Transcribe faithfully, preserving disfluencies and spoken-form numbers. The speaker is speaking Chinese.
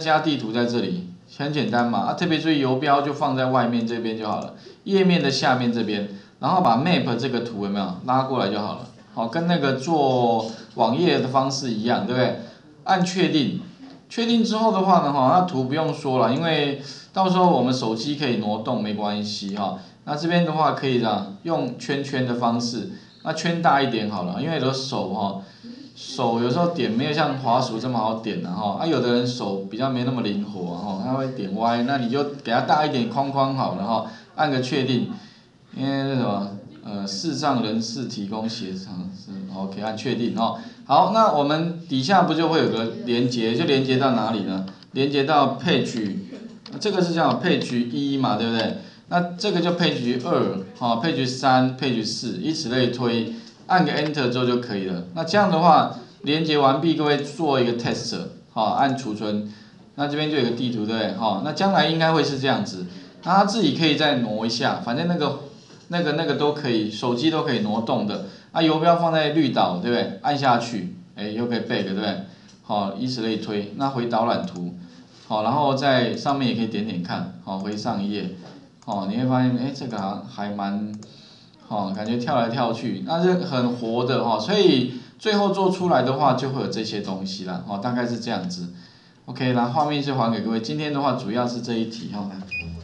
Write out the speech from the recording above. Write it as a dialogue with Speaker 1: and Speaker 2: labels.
Speaker 1: 加地图在这里，很简单嘛。啊，特别注意游标就放在外面这边就好了，页面的下面这边，然后把 map 这个图有没有拉过来就好了。好，跟那个做网页的方式一样，对不对？按确定，确定之后的话呢，哈，那图不用说了，因为到时候我们手机可以挪动，没关系哈。那这边的话可以这样用圈圈的方式，那圈大一点好了，因为有的手哈。手有时候点没有像滑鼠这么好点的哈，啊有的人手比较没那么灵活哈，他会点歪，那你就给它大一点框框好了哈，按个确定，因为那什么呃视障人士提供协商是 OK 按确定哈，好，那我们底下不就会有个连接，就连接到哪里呢？连接到 page， 这个是叫 page 一嘛，对不对？那这个就 page 二，哈 page 三 page 四，以此类推。按个 Enter 之后就可以了。那这样的话，连接完毕，各位做一个 test， 好，按储存。那这边就有个地图，对不对？好，那将来应该会是这样子。那它自己可以再挪一下，反正那个、那个、那个都可以，手机都可以挪动的。啊，游标放在绿岛，对不对？按下去，哎，又可以 back， 对不对？好，以此类推。那回导览图，好，然后在上面也可以点点看，好，回上一页，好，你会发现，哎，这个还还蛮。哦，感觉跳来跳去，那是很活的哈，所以最后做出来的话就会有这些东西啦，哦，大概是这样子。OK， 那画面就还给各位，今天的话主要是这一题哈。